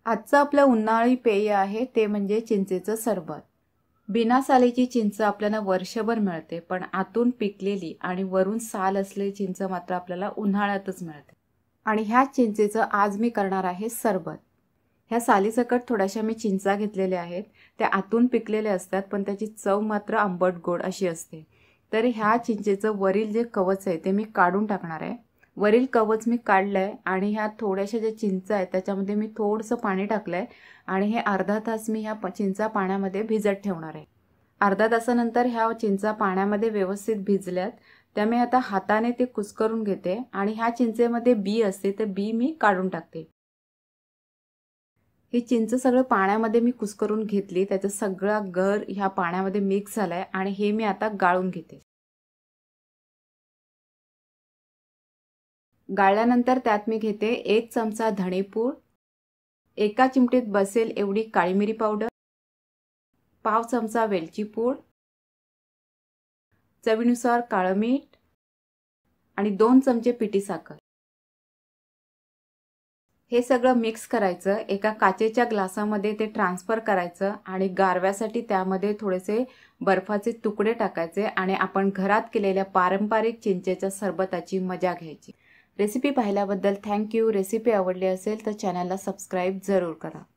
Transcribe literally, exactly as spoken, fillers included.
आजचं आपलं उन्हाळी पेय आहे ते म्हणजे चिंचेचं सरबत। बिना सालीची चिंच आपल्याला वर्षभर मिळते, पण आतून पिकलेली आणि वरून साल असलेली चिंच मात्र आपल्याला उन्हाळ्यातच मिळते। आणि ह्या चिंचेचं आज मी करणार आहे सरबत। ह्या सालीसकट थोड्याशा मी चिंचा घेतलेल्या आहेत, त्या आतून पिकलेल्या असतात, पण त्याची चव मात्र आंबट गोड अशी असते। तर ह्या चिंचेचं वरील जे कवच आहे ते मी काढून टाकणार आहे। वरील कवच मी काढलंय आणि ह्या थोड्याशा ज्या चिंचा आहेत त्याच्यामध्ये मी थोडंसं पाणी टाकलंय आणि हे अर्धा तास मी ह्या चिंचा पाण्यामध्ये भिजत ठेवणार आहे। अर्धा तासानंतर ह्या चिंचा पाण्यामध्ये व्यवस्थित भिजल्यात, त्या मी आता हाताने ते कुस्करून घेते आणि ह्या चिंचेमध्ये बी असते तर बी मी काढून टाकते। ही चिंच सगळं पाण्यामध्ये मी कुस्करून घेतली, त्याचा सगळा गर ह्या पाण्यामध्ये मिक्स झालाय आणि हे मी आता गाळून घेते। गाळल्यानंतर त्यात मी घेते एक चमचा धणेपूड, एका चिमटीत बसेल एवढी काळी मिरी पावडर, पाव चमचा वेलची पूड, चवीनुसार काळं मीठ आणि दोन चमचे पिठी साखर। हे सगळं मिक्स करायचं, एका काचेच्या ग्लासामध्ये ते ट्रान्सफर करायचं आणि गारव्यासाठी त्यामध्ये थोडेसे बर्फाचे तुकडे टाकायचे आणि आपण घरात केलेल्या पारंपरिक चिंचेच्या सरबताची मजा घ्यायची। रेसिपी पाहिल्याबद्दल थँक यू। रेसिपी आवडली असेल तर चॅनलला सबस्क्राइब जरूर करा।